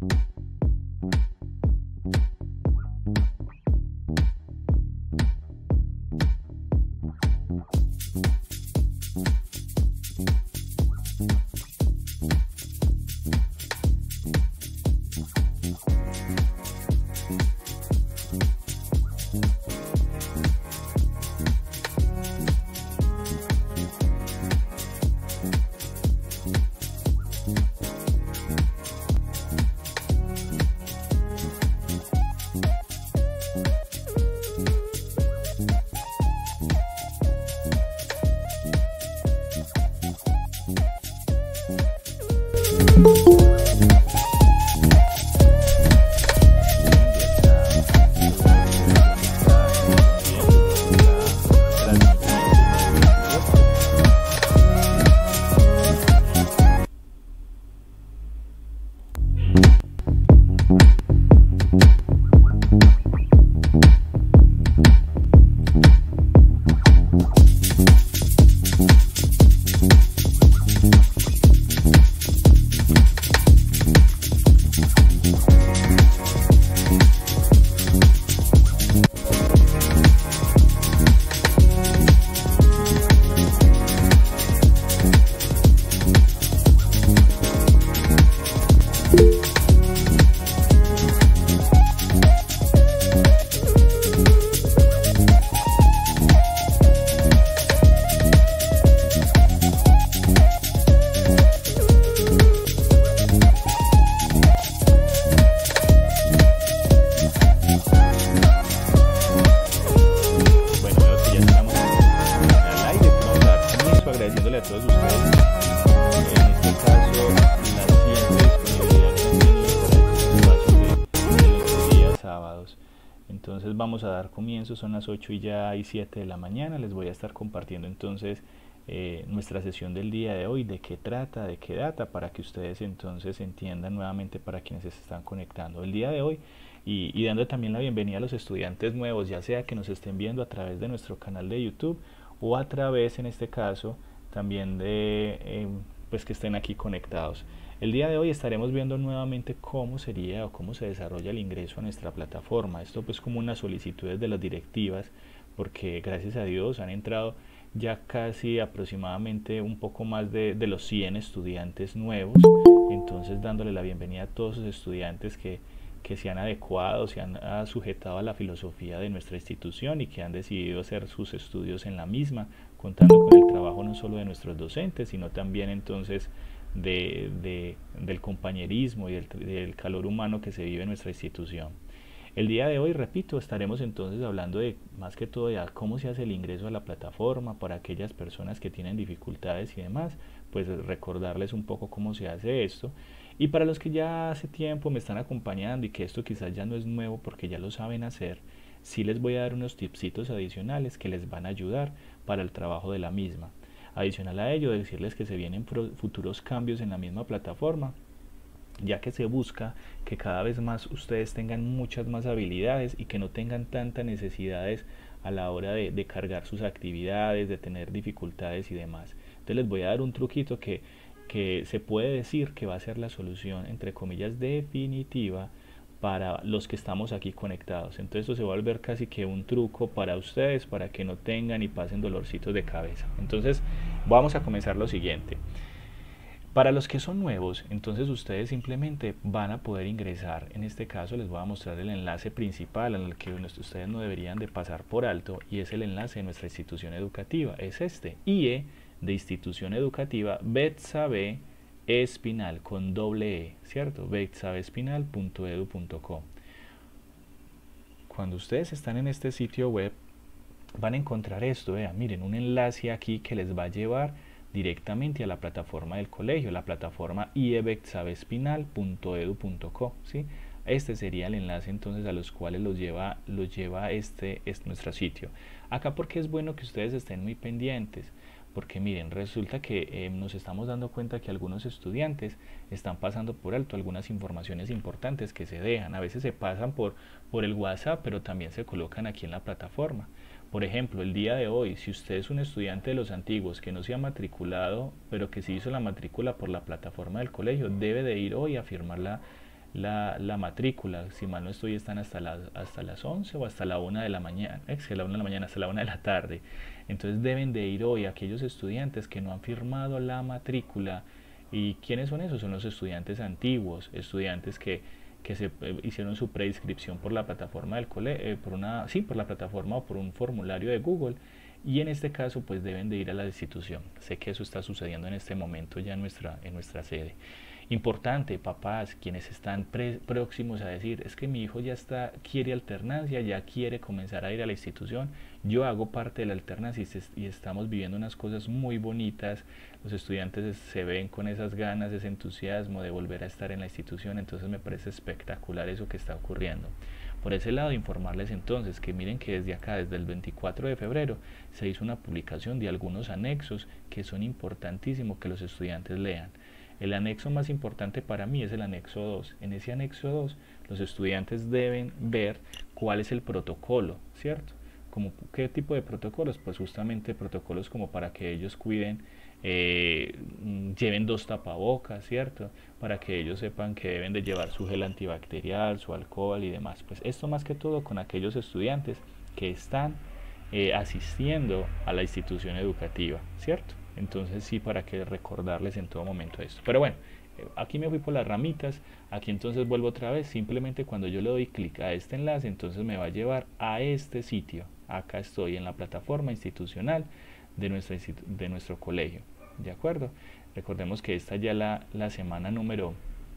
agradeciéndole a todos ustedes, en este caso, la siempre disponibilidad que han tenido para estos espacios de los días sábados. Entonces vamos a dar comienzo, son las 8 y ya hay 7 de la mañana, les voy a estar compartiendo entonces nuestra sesión del día de hoy, de qué trata, de qué data, para que ustedes entonces entiendan nuevamente para quienes se están conectando el día de hoy y dando también la bienvenida a los estudiantes nuevos, ya sea que nos estén viendo a través de nuestro canal de YouTube o a través, en este caso, también de pues que estén aquí conectados. El día de hoy estaremos viendo nuevamente cómo sería o cómo se desarrolla el ingreso a nuestra plataforma. Esto pues como unas solicitudes de las directivas, porque gracias a Dios han entrado ya casi aproximadamente un poco más de los 100 estudiantes nuevos, entonces dándole la bienvenida a todos los estudiantes que se han adecuado, se han sujetado a la filosofía de nuestra institución y que han decidido hacer sus estudios en la misma, contando con el trabajo no solo de nuestros docentes, sino también entonces del compañerismo y del calor humano que se vive en nuestra institución. El día de hoy, repito, estaremos entonces hablando de más que todo de cómo se hace el ingreso a la plataforma para aquellas personas que tienen dificultades y demás, pues recordarles un poco cómo se hace esto. Y para los que ya hace tiempo me están acompañando y que esto quizás ya no es nuevo porque ya lo saben hacer, sí les voy a dar unos tipsitos adicionales que les van a ayudar para el trabajo de la misma. Adicional a ello, decirles que se vienen futuros cambios en la misma plataforma, ya que se busca que cada vez más ustedes tengan muchas más habilidades y que no tengan tantas necesidades a la hora de cargar sus actividades, de tener dificultades y demás. Entonces les voy a dar un truquito que se puede decir que va a ser la solución, entre comillas, definitiva para los que estamos aquí conectados. Entonces esto se va a volver casi que un truco para ustedes, para que no tengan y pasen dolorcitos de cabeza. Entonces vamos a comenzar lo siguiente. Para los que son nuevos, entonces ustedes simplemente van a poder ingresar. En este caso les voy a mostrar el enlace principal en el que ustedes no deberían de pasar por alto, y es el enlace de nuestra institución educativa. Es este, IE de institución educativa Betsabe Espinal con doble E, ¿cierto? betsabespinal.edu.co. Cuando ustedes están en este sitio web van a encontrar esto, miren, un enlace aquí que les va a llevar directamente a la plataforma del colegio, la plataforma iebetsabespinal.edu.co, ¿sí? Este sería el enlace entonces a los cuales los lleva este es nuestro sitio. Acá porque es bueno que ustedes estén muy pendientes, porque miren, resulta que nos estamos dando cuenta que algunos estudiantes están pasando por alto algunas informaciones importantes que se dejan. A veces se pasan por el WhatsApp, pero también se colocan aquí en la plataforma. Por ejemplo, el día de hoy, si usted es un estudiante de los antiguos que no se ha matriculado, pero que sí hizo la matrícula por la plataforma del colegio, debe de ir hoy a firmar la matrícula, si mal no estoy, están hasta las 11 o hasta la 1 de la mañana, es que la 1 de la mañana, hasta la 1 de la tarde. Entonces deben de ir hoy aquellos estudiantes que no han firmado la matrícula. ¿Y quiénes son esos? Son los estudiantes antiguos, estudiantes que se hicieron su preinscripción por la plataforma del por la plataforma o por un formulario de Google, y en este caso pues deben de ir a la institución. Sé que eso está sucediendo en este momento ya en nuestra sede. Importante, papás, quienes están próximos a decir, es que mi hijo ya quiere alternancia, ya quiere comenzar a ir a la institución, yo hago parte de la alternancia y estamos viviendo unas cosas muy bonitas, los estudiantes se ven con esas ganas, ese entusiasmo de volver a estar en la institución, entonces me parece espectacular eso que está ocurriendo. Por ese lado, informarles entonces que miren que desde acá, desde el 24 de febrero, se hizo una publicación de algunos anexos que son importantísimos que los estudiantes lean. El anexo más importante para mí es el anexo 2. En ese anexo 2 los estudiantes deben ver cuál es el protocolo, ¿cierto? ¿Qué tipo de protocolos? Pues justamente protocolos como para que ellos cuiden, lleven 2 tapabocas, ¿cierto? Para que ellos sepan que deben de llevar su gel antibacterial, su alcohol y demás. Pues esto más que todo con aquellos estudiantes que están asistiendo a la institución educativa, ¿cierto? Entonces sí, para que recordarles en todo momento esto. Pero bueno, aquí me fui por las ramitas, aquí entonces vuelvo otra vez, simplemente cuando yo le doy clic a este enlace, entonces me va a llevar a este sitio. Acá estoy en la plataforma institucional de nuestro colegio, ¿de acuerdo? Recordemos que esta ya la semana número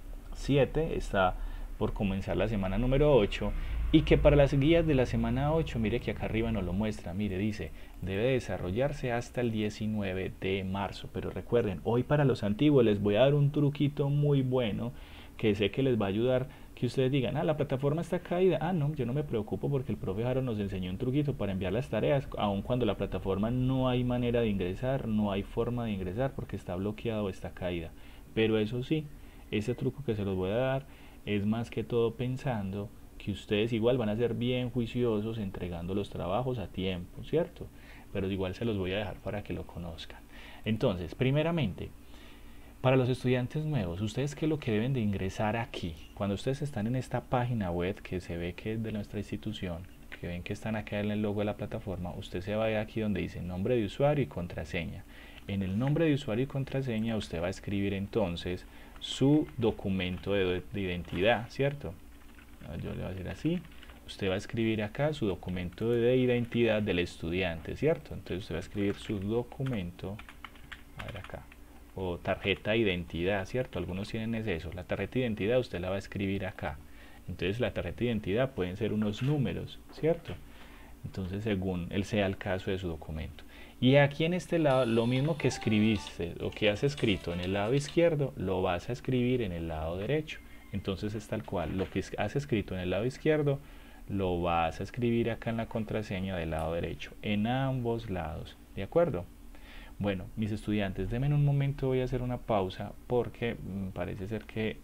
7, está por comenzar la semana número 8, y que para las guías de la semana 8, mire que acá arriba nos lo muestra, mire, dice, debe desarrollarse hasta el 19 de marzo, pero recuerden, hoy para los antiguos les voy a dar un truquito muy bueno, que sé que les va a ayudar, que ustedes digan, la plataforma está caída, no, yo no me preocupo porque el profe Jaro nos enseñó un truquito para enviar las tareas, aun cuando la plataforma no hay manera de ingresar, no hay forma de ingresar porque está bloqueado o está caída, pero eso sí, ese truco que se los voy a dar es más que todo pensando que ustedes igual van a ser bien juiciosos entregando los trabajos a tiempo, ¿cierto? Pero igual se los voy a dejar para que lo conozcan. Entonces, primeramente, para los estudiantes nuevos, ¿ustedes qué es lo que deben de ingresar aquí? Cuando ustedes están en esta página web que se ve que es de nuestra institución, que ven que están acá en el logo de la plataforma, usted se va aquí donde dice nombre de usuario y contraseña. En el nombre de usuario y contraseña usted va a escribir entonces su documento de identidad, ¿cierto? Yo le voy a decir así, usted va a escribir acá su documento de identidad del estudiante, ¿cierto? Entonces usted va a escribir su documento, a ver acá, o tarjeta de identidad, ¿cierto? Algunos tienen eso, la tarjeta de identidad usted la va a escribir acá. Entonces la tarjeta de identidad pueden ser unos números, ¿cierto? Entonces según sea el caso de su documento. Y aquí en este lado, lo mismo que escribiste o que has escrito en el lado izquierdo, lo vas a escribir en el lado derecho. Entonces es tal cual, lo que has escrito en el lado izquierdo, lo vas a escribir acá en la contraseña del lado derecho, en ambos lados, ¿de acuerdo? Bueno, mis estudiantes, denme un momento, voy a hacer una pausa porque parece ser que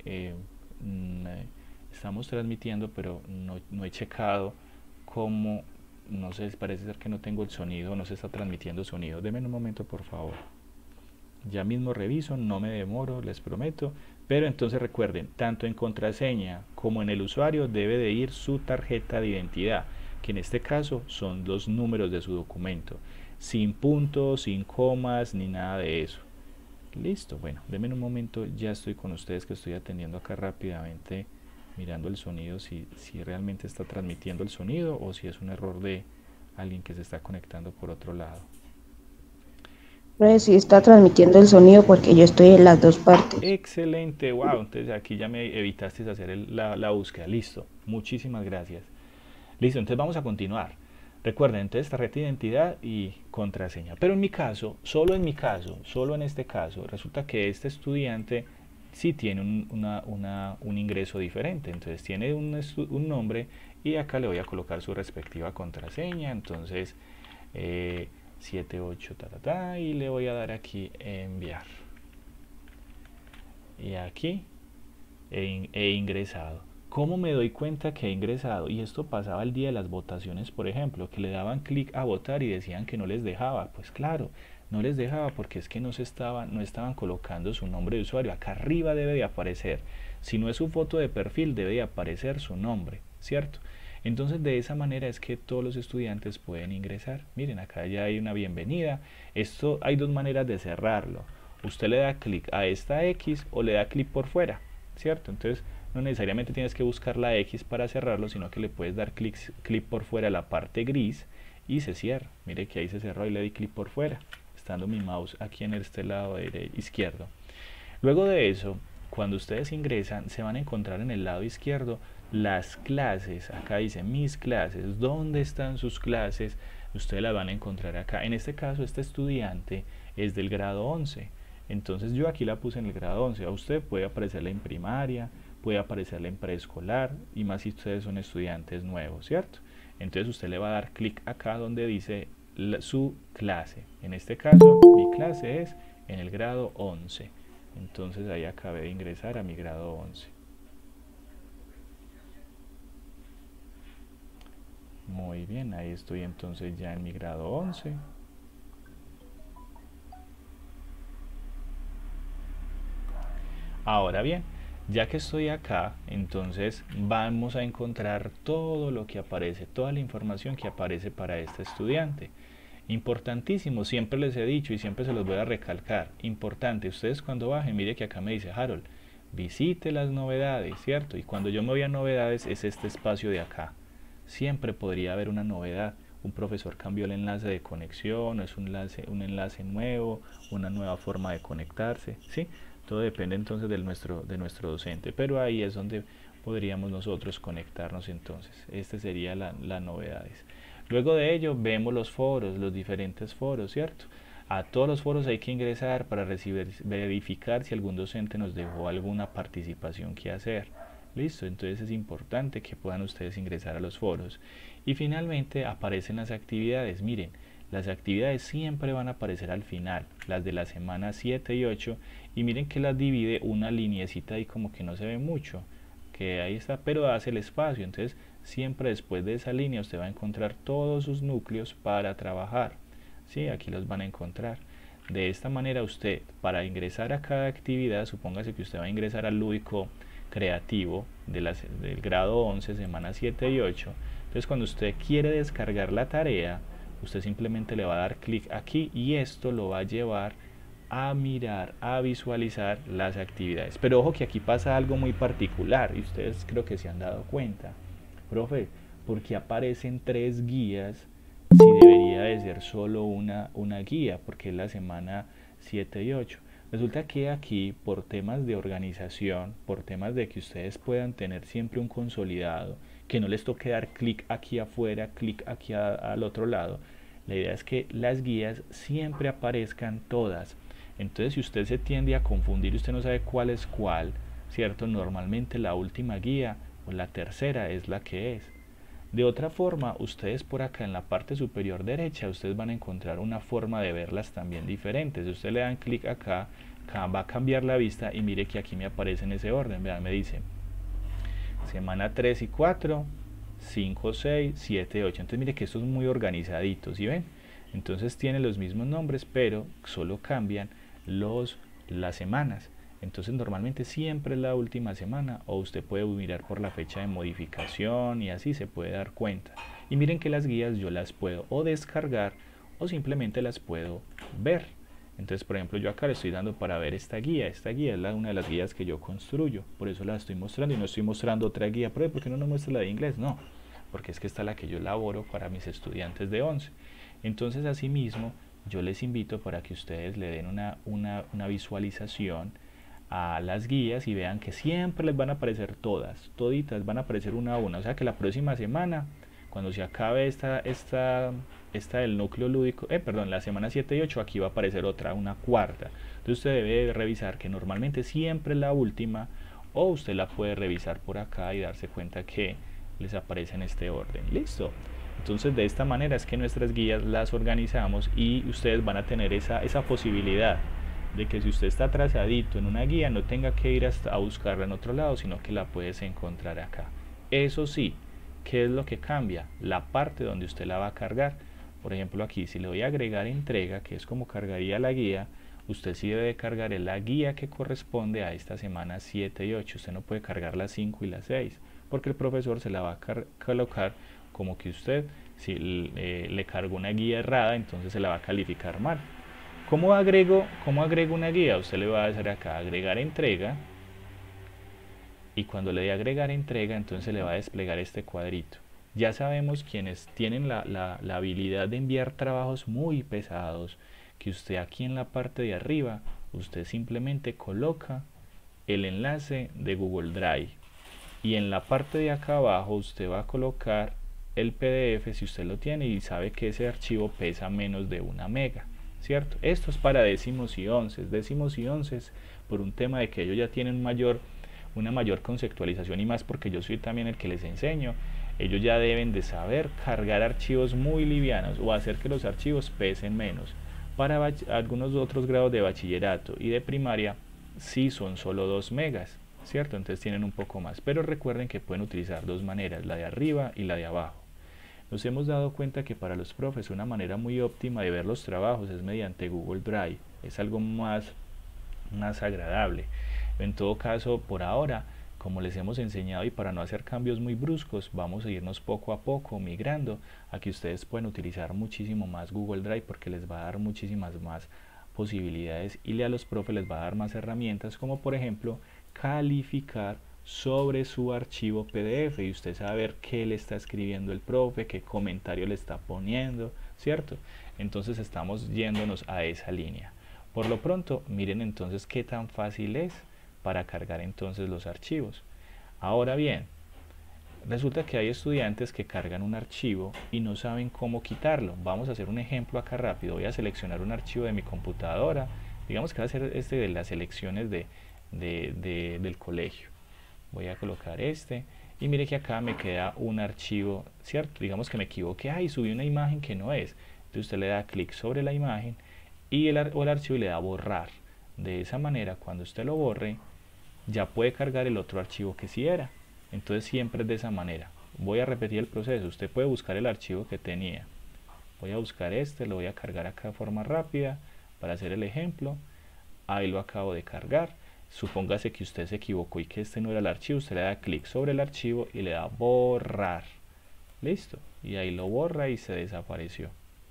estamos transmitiendo, pero no he checado cómo, no sé, parece ser que no tengo el sonido, no se está transmitiendo sonido. Denme un momento, por favor. Ya mismo reviso, no me demoro, les prometo. Pero entonces recuerden, tanto en contraseña como en el usuario debe de ir su tarjeta de identidad, que en este caso son 2 números de su documento, sin puntos, sin comas, ni nada de eso. Listo, bueno, denme un momento, ya estoy con ustedes, que estoy atendiendo acá rápidamente, mirando el sonido, si realmente está transmitiendo el sonido o si es un error de alguien que se está conectando por otro lado. Sí está transmitiendo el sonido porque yo estoy en las 2 partes. Excelente, wow, entonces aquí ya me evitaste hacer la búsqueda, listo, muchísimas gracias. Listo, entonces vamos a continuar. Recuerden, entonces tarjeta de identidad y contraseña. Pero en mi caso, solo en este caso, resulta que este estudiante sí tiene un ingreso diferente. Entonces tiene un nombre y acá le voy a colocar su respectiva contraseña. Entonces 78 y le voy a dar aquí enviar. Y aquí he ingresado. ¿Cómo me doy cuenta que he ingresado? Y esto pasaba el día de las votaciones, por ejemplo, que le daban clic a votar y decían que no les dejaba. Pues claro, no les dejaba porque es que no estaban colocando su nombre de usuario. Acá arriba debe de aparecer. Si no es su foto de perfil, debe de aparecer su nombre, ¿cierto? Entonces de esa manera es que todos los estudiantes pueden ingresar. Miren, acá ya hay una bienvenida. Esto hay dos maneras de cerrarlo. Usted le da clic a esta X o le da clic por fuera, ¿cierto? Entonces no necesariamente tienes que buscar la X para cerrarlo, sino que le puedes dar clic por fuera a la parte gris y se cierra. Mire que ahí se cerró y le di clic por fuera, estando mi mouse aquí en este lado izquierdo. Luego de eso, cuando ustedes ingresan, se van a encontrar en el lado izquierdo las clases. Acá dice mis clases. ¿Dónde están sus clases? Ustedes las van a encontrar acá. En este caso, este estudiante es del grado 11. Entonces yo aquí la puse en el grado 11. A usted puede aparecerle en primaria, puede aparecerle en preescolar, y más si ustedes son estudiantes nuevos, ¿cierto? Entonces usted le va a dar clic acá donde dice su clase. En este caso, mi clase es en el grado 11. Entonces ahí acabé de ingresar a mi grado 11. Muy bien, ahí estoy entonces ya en mi grado 11. Ahora bien, ya que estoy acá, entonces vamos a encontrar todo lo que aparece, toda la información que aparece para este estudiante. Importantísimo, siempre les he dicho y siempre se los voy a recalcar, importante, ustedes cuando bajen, mire que acá me dice Harold, visite las novedades, ¿cierto? Y cuando yo me voy a novedades es este espacio de acá. Siempre podría haber una novedad, un profesor cambió el enlace de conexión, es un enlace nuevo, una nueva forma de conectarse, ¿sí? Todo depende entonces de nuestro docente, pero ahí es donde podríamos nosotros conectarnos entonces. Esta sería las novedades. Luego de ello vemos los foros, los diferentes foros, ¿cierto? A todos los foros hay que ingresar para verificar si algún docente nos dejó alguna participación que hacer. Listo, entonces es importante que puedan ustedes ingresar a los foros. Y finalmente aparecen las actividades. Miren, las actividades siempre van a aparecer al final, las de la semana 7 y 8, y miren que las divide una lineecita ahí como que no se ve mucho, que ahí está, pero hace el espacio. Entonces siempre después de esa línea usted va a encontrar todos sus núcleos para trabajar, ¿sí? Aquí los van a encontrar. De esta manera usted, para ingresar a cada actividad, supóngase que usted va a ingresar al lúdico creativo del grado 11, semana 7 y 8, entonces cuando usted quiere descargar la tarea, usted simplemente le va a dar clic aquí y esto lo va a llevar a mirar, a visualizar las actividades. Pero ojo que aquí pasa algo muy particular y ustedes creo que se han dado cuenta. Profe, ¿por qué aparecen 3 guías si debería de ser solo una guía? Porque es la semana 7 y 8. Resulta que aquí, por temas de organización, por temas de que ustedes puedan tener siempre un consolidado, que no les toque dar clic aquí afuera, clic aquí al otro lado, la idea es que las guías siempre aparezcan todas. Entonces si usted se tiende a confundir, usted no sabe cuál es cuál, ¿cierto? Normalmente la última guía o la tercera es la que es. De otra forma, ustedes por acá en la parte superior derecha, ustedes van a encontrar una forma de verlas también diferentes. Si usted le dan clic acá, va a cambiar la vista y mire que aquí me aparece en ese orden. Vean, me dice semana 3 y 4, 5, 6, 7, 8. Entonces mire que estos son muy organizaditos, ¿sí ven? Entonces tienen los mismos nombres, pero solo cambian las semanas. Entonces normalmente siempre es la última semana, o usted puede mirar por la fecha de modificación y así se puede dar cuenta. Y miren que las guías yo las puedo o descargar o simplemente las puedo ver. Entonces por ejemplo yo acá le estoy dando para ver esta guía es una de las guías que yo construyo, por eso la estoy mostrando y no estoy mostrando otra guía. ¿Por qué no muestra la de inglés? No, porque es que esta es la que yo elaboro para mis estudiantes de 11. Entonces asimismo yo les invito para que ustedes le den una visualización a las guías y vean que siempre les van a aparecer toditas van a aparecer una a una, o sea que la próxima semana, cuando se acabe esta del núcleo lúdico, la semana 7 y 8, aquí va a aparecer una cuarta. Entonces usted debe revisar que normalmente siempre es la última, o usted la puede revisar por acá y darse cuenta que les aparece en este orden. Listo. Entonces de esta manera es que nuestras guías las organizamos y ustedes van a tener esa posibilidad de que si usted está atrasadito en una guía no tenga que ir hasta a buscarla en otro lado, sino que la puedes encontrar acá. Eso sí, ¿qué es lo que cambia? La parte donde usted la va a cargar. Por ejemplo, aquí si le voy a agregar entrega, que es como cargaría la guía, usted sí debe cargar la guía que corresponde a esta semana 7 y 8. Usted no puede cargar la 5 y la 6, porque el profesor se la va a colocar como que usted, si le cargó una guía errada, entonces se la va a calificar mal. ¿Cómo agrego una guía? Usted le va a hacer acá agregar entrega, y cuando le dé agregar entrega, entonces le va a desplegar este cuadrito. Ya sabemos quienes tienen la habilidad de enviar trabajos muy pesados, que usted aquí en la parte de arriba, usted simplemente coloca el enlace de Google Drive, y en la parte de acá abajo usted va a colocar el PDF si usted lo tiene y sabe que ese archivo pesa menos de 1 mega, ¿cierto? Esto es para décimos y onces por un tema de que ellos ya tienen una mayor conceptualización, y más porque yo soy también el que les enseño. Ellos ya deben de saber cargar archivos muy livianos o hacer que los archivos pesen menos. Para algunos otros grados de bachillerato y de primaria sí son solo 2 megas, ¿cierto? Entonces tienen un poco más, pero recuerden que pueden utilizar dos maneras, la de arriba y la de abajo. Nos hemos dado cuenta que para los profes una manera muy óptima de ver los trabajos es mediante Google Drive, es algo más agradable. En todo caso, por ahora, como les hemos enseñado, y para no hacer cambios muy bruscos, vamos a irnos poco a poco migrando a que ustedes pueden utilizar muchísimo más Google Drive, porque les va a dar muchísimas más posibilidades y a los profes les va a dar más herramientas, como por ejemplo calificar sobre su archivo PDF y usted saber qué le está escribiendo el profe, qué comentario le está poniendo, ¿cierto? Entonces estamos yéndonos a esa línea. Por lo pronto, miren entonces qué tan fácil es para cargar entonces los archivos. Ahora bien, resulta que hay estudiantes que cargan un archivo y no saben cómo quitarlo. Vamos a hacer un ejemplo acá rápido. Voy a seleccionar un archivo de mi computadora. Digamos que va a ser este de las selecciones del colegio. Voy a colocar este y mire que acá me queda un archivo, ¿cierto? Digamos que me equivoqué, subí una imagen que no es. Entonces usted le da clic sobre la imagen y el archivo y le da borrar. De esa manera, cuando usted lo borre, ya puede cargar el otro archivo que sí era. Entonces siempre es de esa manera. Voy a repetir el proceso. Usted puede buscar el archivo que tenía. Voy a buscar lo voy a cargar acá de forma rápida para hacer el ejemplo. Ahí lo acabo de cargar. Supóngase que usted se equivocó y que este no era el archivo. Usted le da clic sobre el archivo y le da borrar. Listo. Y ahí lo borra y se desapareció.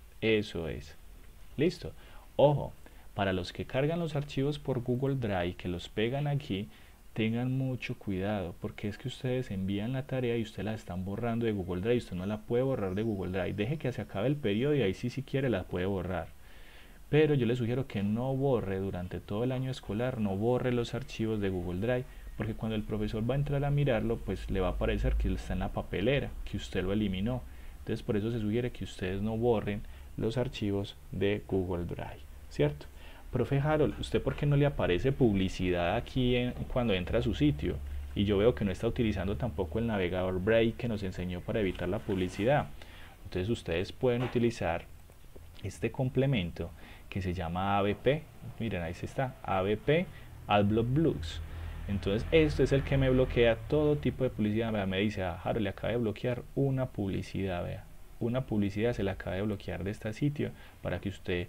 Eso es. Listo. Ojo, para los que cargan los archivos por Google Drive, que los pegan aquí, tengan mucho cuidado, porque es que ustedes envían la tarea y usted la están borrando de Google Drive. Usted no la puede borrar de Google Drive. Deje que se acabe el periodo y ahí sí, si quiere, la puede borrar. Pero yo le sugiero que no borre durante todo el año escolar, no borre los archivos de Google Drive, porque cuando el profesor va a entrar a mirarlo, pues le va a aparecer que está en la papelera, que usted lo eliminó. Entonces por eso se sugiere que ustedes no borren los archivos de Google Drive, ¿cierto? Profe Harold, ¿usted por qué no le aparece publicidad aquí cuando entra a su sitio? Y yo veo que no está utilizando tampoco el navegador Brave que nos enseñó para evitar la publicidad. Entonces ustedes pueden utilizar este complemento que se llama ABP. Miren, ahí está, ABP Adblock Blocks. Entonces esto es el que me bloquea todo tipo de publicidad. Vea, me dice, Harold, le acaba de bloquear una publicidad. Vea, una publicidad se la acaba de bloquear de este sitio para que usted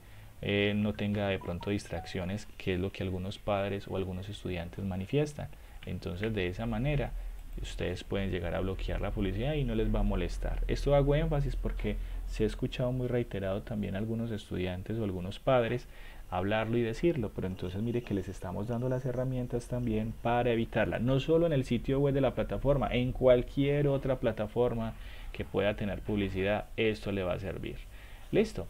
no tenga de pronto distracciones, que es lo que algunos padres o algunos estudiantes manifiestan. Entonces de esa manera ustedes pueden llegar a bloquear la publicidad y no les va a molestar. Esto hago énfasis porque se ha escuchado muy reiterado también a algunos estudiantes o algunos padres hablarlo y decirlo, pero entonces mire que les estamos dando las herramientas también para evitarla, no solo en el sitio web de la plataforma, en cualquier otra plataforma que pueda tener publicidad, esto le va a servir. Listo.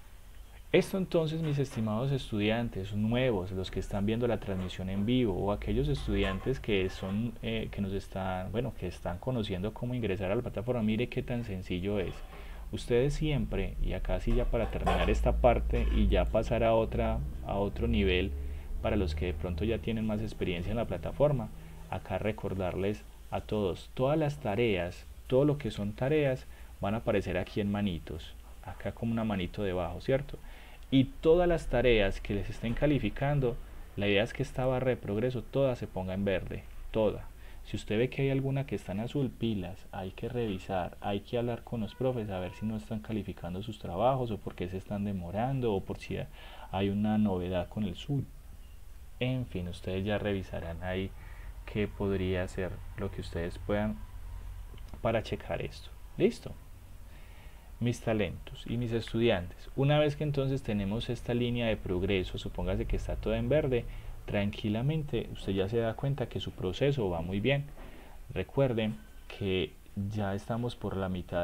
Esto entonces, mis estimados estudiantes nuevos, los que están viendo la transmisión en vivo, o aquellos estudiantes que son que nos están, que están conociendo cómo ingresar a la plataforma, mire qué tan sencillo es. Ustedes siempre, y acá sí ya para terminar esta parte y ya pasar a otro nivel para los que de pronto ya tienen más experiencia en la plataforma, acá recordarles a todos, todas las tareas, todo lo que son tareas van a aparecer aquí en manitos, acá como una manito debajo, ¿cierto? y todas las tareas que les estén calificando, la idea es que esta barra de progreso toda se ponga en verde, toda. Si usted ve que hay alguna que está en azul, pilas, hay que revisar, hay que hablar con los profes a ver si no están calificando sus trabajos o por qué se están demorando o por si hay una novedad con el suyo. En fin, ustedes ya revisarán ahí qué podría ser lo que ustedes puedan para checar esto. ¿Listo? Mis talentos y mis estudiantes. Una vez que entonces tenemos esta línea de progreso, supóngase que está toda en verde, tranquilamente usted ya se da cuenta que su proceso va muy bien. Recuerden que ya estamos por la mitad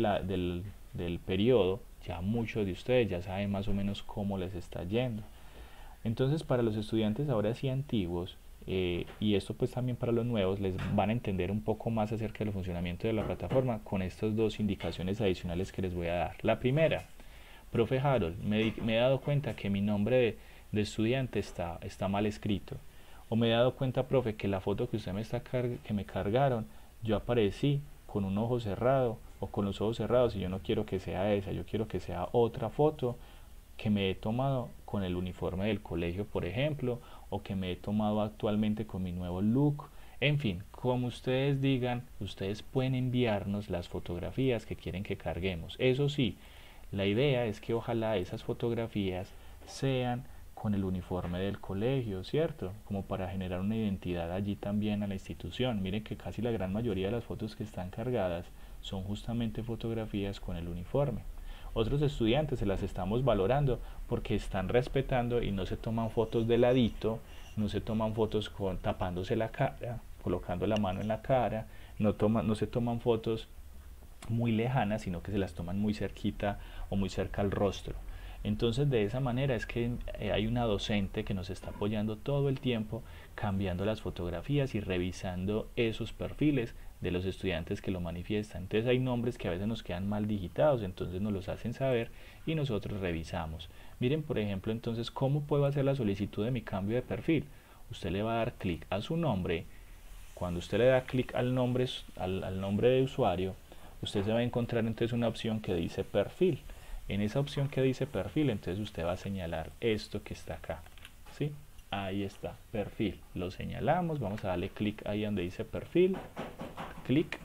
del periodo, ya muchos de ustedes ya saben más o menos cómo les está yendo. Entonces para los estudiantes ahora sí antiguos, y esto pues también para los nuevos, les van a entender un poco más acerca del funcionamiento de la plataforma con estas dos indicaciones adicionales que les voy a dar. La primera: profe Harold, me he dado cuenta que mi nombre de estudiante está mal escrito, o me he dado cuenta, profe, que la foto que usted que me cargaron, yo aparecí con un ojo cerrado o con los ojos cerrados y yo no quiero que sea esa, yo quiero que sea otra foto que me he tomado con el uniforme del colegio, por ejemplo, o que me he tomado actualmente con mi nuevo look. En fin, como ustedes digan, ustedes pueden enviarnos las fotografías que quieren que carguemos. Eso sí, la idea es que ojalá esas fotografías sean con el uniforme del colegio, ¿cierto? Como para generar una identidad allí también a la institución. Miren que casi la gran mayoría de las fotos que están cargadas son justamente fotografías con el uniforme. Otros estudiantes se las estamos valorando porque están respetando y no se toman fotos de ladito, no se toman fotos tapándose la cara, colocando la mano en la cara, no se toman fotos muy lejanas, sino que se las toman muy cerquita o muy cerca al rostro. Entonces de esa manera es que hay una docente que nos está apoyando todo el tiempo, cambiando las fotografías y revisando esos perfiles de los estudiantes que lo manifiestan. Entonces hay nombres que a veces nos quedan mal digitados, entonces nos los hacen saber y nosotros revisamos. Miren, por ejemplo, entonces, ¿cómo puedo hacer la solicitud de mi cambio de perfil? Usted le va a dar clic a su nombre. Cuando usted le da clic al nombre de usuario, usted se va a encontrar entonces una opción que dice perfil. En esa opción que dice perfil, entonces usted va a señalar esto que está acá, ¿sí? Ahí está, perfil. Lo señalamos, vamos a darle clic ahí donde dice perfil, clic,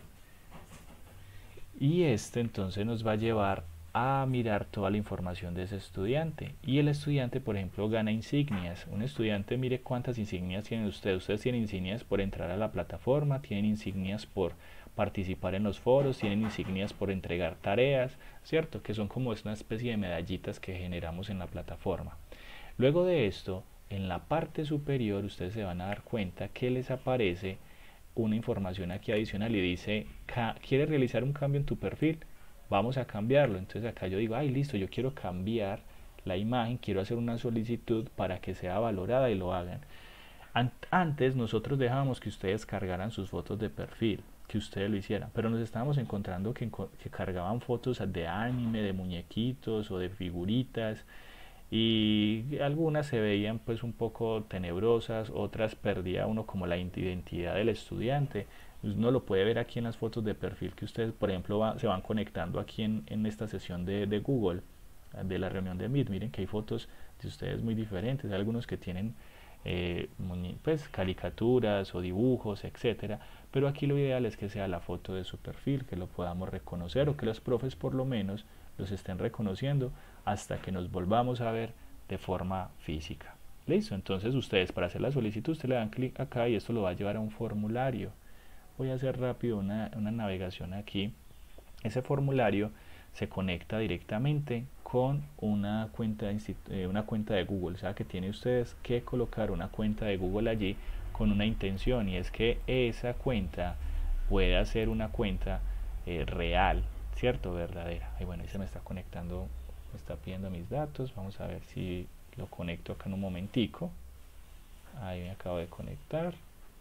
y este entonces nos va a llevar a mirar toda la información de ese estudiante. Y el estudiante, por ejemplo, gana insignias. Un estudiante, mire cuántas insignias tienen ustedes. Ustedes tienen insignias por entrar a la plataforma, tienen insignias por participar en los foros, tienen insignias por entregar tareas, ¿cierto? Que son como una especie de medallitas que generamos en la plataforma. Luego de esto, en la parte superior, ustedes se van a dar cuenta que les aparece una información aquí adicional y dice, ¿quieres realizar un cambio en tu perfil? Vamos a cambiarlo. Entonces acá yo digo, ay, listo, yo quiero cambiar la imagen, quiero hacer una solicitud para que sea valorada y lo hagan. Antes nosotros dejábamos que ustedes cargaran sus fotos de perfil, que ustedes lo hicieran, pero nos estábamos encontrando que cargaban fotos de anime, de muñequitos o de figuritas, y algunas se veían pues un poco tenebrosas, otras perdía uno como la identidad del estudiante. Uno lo puede ver aquí en las fotos de perfil que ustedes, por ejemplo, se van conectando aquí en esta sesión de Google, de la reunión de Meet. Miren que hay fotos de ustedes muy diferentes, hay algunos que tienen pues caricaturas o dibujos, etcétera, pero aquí lo ideal es que sea la foto de su perfil, que lo podamos reconocer o que los profes por lo menos los estén reconociendo hasta que nos volvamos a ver de forma física. Listo, entonces ustedes para hacer la solicitud ustedes le dan clic acá y esto lo va a llevar a un formulario. Voy a hacer rápido una navegación aquí. Ese formulario se conecta directamente con una cuenta de Google. O sea que tiene ustedes que colocar una cuenta de Google allí con una intención, y es que esa cuenta pueda ser una cuenta real, ¿cierto? Verdadera. Y bueno, ahí se me está conectando, me está pidiendo mis datos. Vamos a ver si lo conecto acá en un momentico. Ahí me acabo de conectar.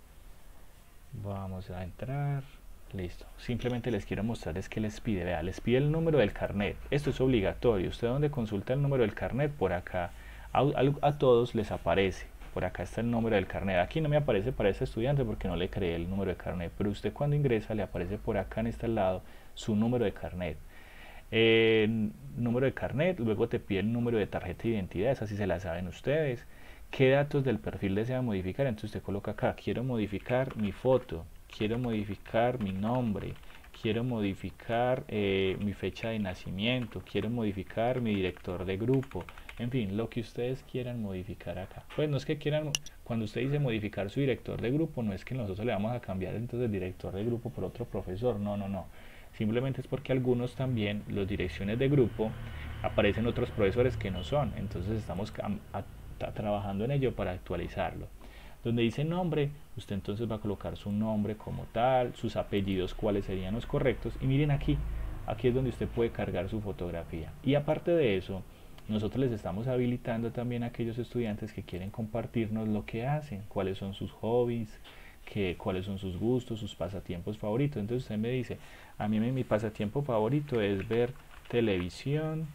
Vamos a entrar. Listo. Simplemente les quiero mostrar es que les pide, vea, les pide el número del carnet. Esto es obligatorio. Usted donde consulta el número del carnet, por acá a todos les aparece. Por acá está el número del carnet. Aquí no me aparece para ese estudiante porque no le creé el número de carnet, pero usted cuando ingresa le aparece por acá en este lado su número de carnet. número de carnet, luego te pide el número de tarjeta de identidad, esa sí se la saben ustedes. ¿Qué datos del perfil desea modificar? Entonces usted coloca acá, quiero modificar mi foto, quiero modificar mi nombre, quiero modificar mi fecha de nacimiento, quiero modificar mi director de grupo, en fin, lo que ustedes quieran modificar acá. Pues no es que quieran, cuando usted dice modificar su director de grupo, no es que nosotros le vamos a cambiar entonces el director de grupo por otro profesor, no, no, no. Simplemente es porque algunos también, las direcciones de grupo, aparecen otros profesores que no son, entonces estamos trabajando en ello para actualizarlo. Donde dice nombre, usted entonces va a colocar su nombre como tal, sus apellidos, cuáles serían los correctos, y miren aquí, aquí es donde usted puede cargar su fotografía. Y aparte de eso, nosotros les estamos habilitando también a aquellos estudiantes que quieren compartirnos lo que hacen, cuáles son sus hobbies, cuáles son sus gustos, sus pasatiempos favoritos. Entonces usted me dice, a mí mi pasatiempo favorito es ver televisión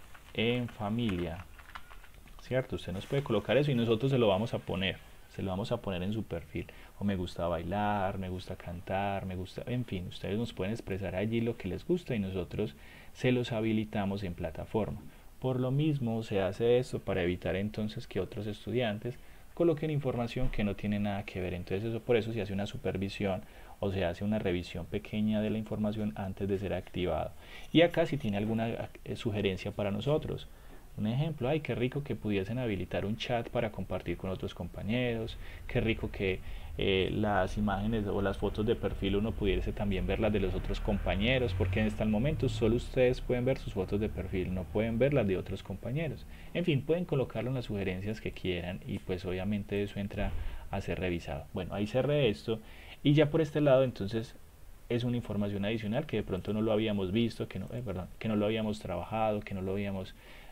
en familia, ¿cierto? Usted nos puede colocar eso y nosotros se lo vamos a poner en su perfil. O me gusta bailar, me gusta cantar, me gusta, en fin, ustedes nos pueden expresar allí lo que les gusta y nosotros se los habilitamos en plataforma. Por lo mismo se hace esto para evitar entonces que otros estudiantes coloquen información que no tiene nada que ver. Entonces por eso se hace una supervisión o se hace una revisión pequeña de la información antes de ser activado. Y acá si tiene alguna sugerencia para nosotros, un ejemplo, ay, qué rico que pudiesen habilitar un chat para compartir con otros compañeros, qué rico que las imágenes o las fotos de perfil uno pudiese también ver las de los otros compañeros, porque en este momento solo ustedes pueden ver sus fotos de perfil, no pueden ver las de otros compañeros. En fin, pueden colocarlo en las sugerencias que quieran y pues obviamente eso entra a ser revisado. Bueno, ahí cerré esto y ya por este lado entonces es una información adicional que de pronto no lo habíamos visto, que no lo habíamos trabajado, que no lo habíamos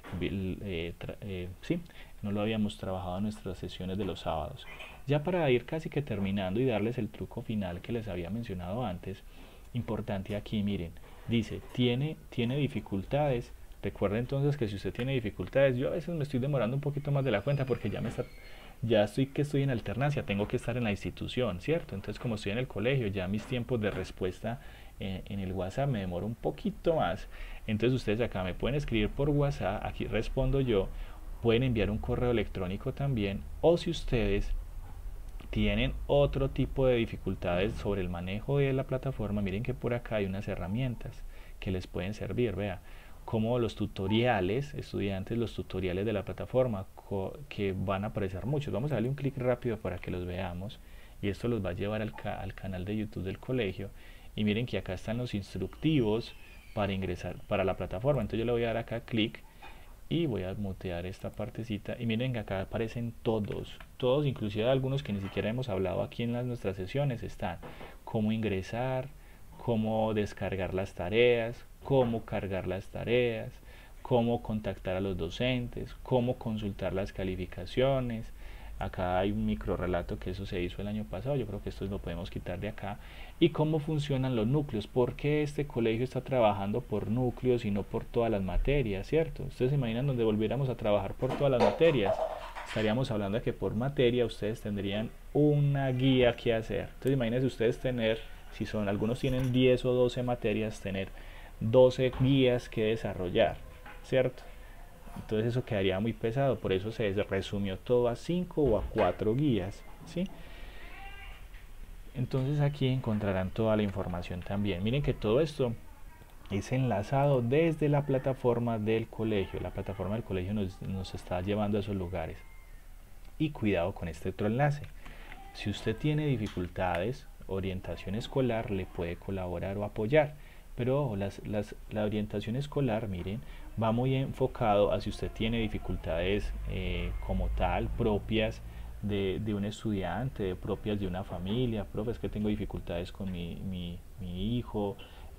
no lo habíamos trabajado en nuestras sesiones de los sábados. Ya para ir casi que terminando y darles el truco final que les había mencionado antes, importante aquí, miren, dice, tiene dificultades. Recuerda entonces que si usted tiene dificultades, yo a veces me estoy demorando un poquito más de la cuenta porque estoy en alternancia, tengo que estar en la institución, ¿cierto? Entonces como estoy en el colegio, ya mis tiempos de respuesta en el WhatsApp me demoro un poquito más. Entonces ustedes acá me pueden escribir por WhatsApp, aquí respondo yo, pueden enviar un correo electrónico también, o si ustedes tienen otro tipo de dificultades sobre el manejo de la plataforma, miren que por acá hay unas herramientas que les pueden servir, vea, como los tutoriales, estudiantes, los tutoriales de la plataforma, que van a aparecer muchos. Vamos a darle un clic rápido para que los veamos, y esto los va a llevar al canal de YouTube del colegio, y miren que acá están los instructivos para ingresar para la plataforma. Entonces yo le voy a dar acá clic y voy a mutear esta partecita y miren que acá aparecen todos, inclusive algunos que ni siquiera hemos hablado aquí en nuestras sesiones están: cómo ingresar, cómo descargar las tareas, cómo cargar las tareas, cómo contactar a los docentes, cómo consultar las calificaciones. Acá hay un micro relato que eso se hizo el año pasado, yo creo que esto lo podemos quitar de acá. Y cómo funcionan los núcleos, por qué este colegio está trabajando por núcleos y no por todas las materias, ¿cierto? Ustedes se imaginan donde volviéramos a trabajar por todas las materias, estaríamos hablando de que por materia ustedes tendrían una guía que hacer. Entonces imagínense ustedes tener, si son, algunos tienen 10 o 12 materias, tener 12 guías que desarrollar, ¿cierto? Entonces eso quedaría muy pesado, por eso se resumió todo a 5 o a 4 guías, ¿sí? Entonces aquí encontrarán toda la información también. Miren que todo esto es enlazado desde la plataforma del colegio. La plataforma del colegio nos está llevando a esos lugares. Y cuidado con este otro enlace. Si usted tiene dificultades, orientación escolar le puede colaborar o apoyar. Pero la orientación escolar, miren, va muy enfocado a si usted tiene dificultades como tal, propias de un estudiante, propias de una familia, es que tengo dificultades con mi hijo,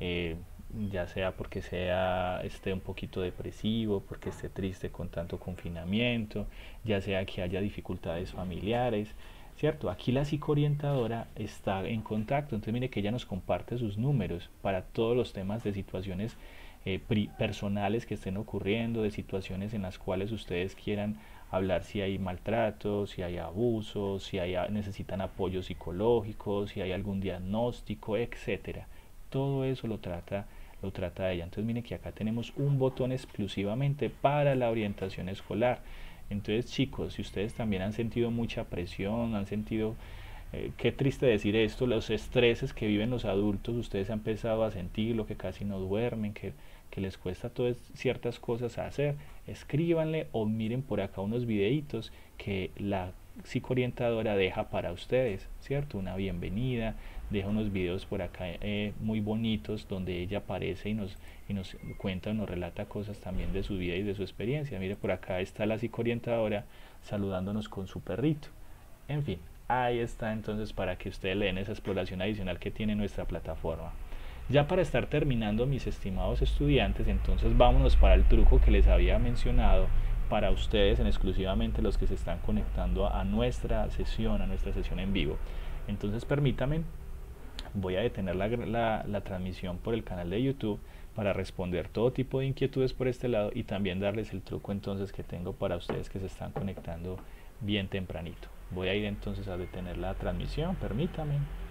ya sea porque esté un poquito depresivo, porque esté triste con tanto confinamiento, ya sea que haya dificultades familiares, ¿cierto? Aquí la psicoorientadora está en contacto, entonces mire que ella nos comparte sus números para todos los temas de situaciones personales que estén ocurriendo, de situaciones en las cuales ustedes quieran hablar, si hay maltrato, si hay abuso, si necesitan apoyo psicológico, si hay algún diagnóstico, etcétera. Todo eso lo lo trata ella. Entonces miren que acá tenemos un botón exclusivamente para la orientación escolar. Entonces chicos, si ustedes también han sentido mucha presión, han sentido, qué triste decir esto, los estreses que viven los adultos, ustedes han empezado a sentir lo que casi no duermen, que les cuesta todas ciertas cosas a hacer, escríbanle o miren por acá unos videitos que la psicoorientadora deja para ustedes, ¿cierto? Una bienvenida, deja unos videos por acá muy bonitos donde ella aparece y nos cuenta, nos relata cosas también de su vida y de su experiencia. Mire, por acá está la psicoorientadora saludándonos con su perrito. En fin, ahí está entonces para que ustedes le den esa exploración adicional que tiene nuestra plataforma. Ya para estar terminando, mis estimados estudiantes, entonces vámonos para el truco que les había mencionado para ustedes, en exclusivamente los que se están conectando a nuestra sesión en vivo. Entonces permítanme, voy a detener la transmisión por el canal de YouTube para responder todo tipo de inquietudes por este lado y también darles el truco entonces que tengo para ustedes que se están conectando bien tempranito. Voy a ir entonces a detener la transmisión, permítanme.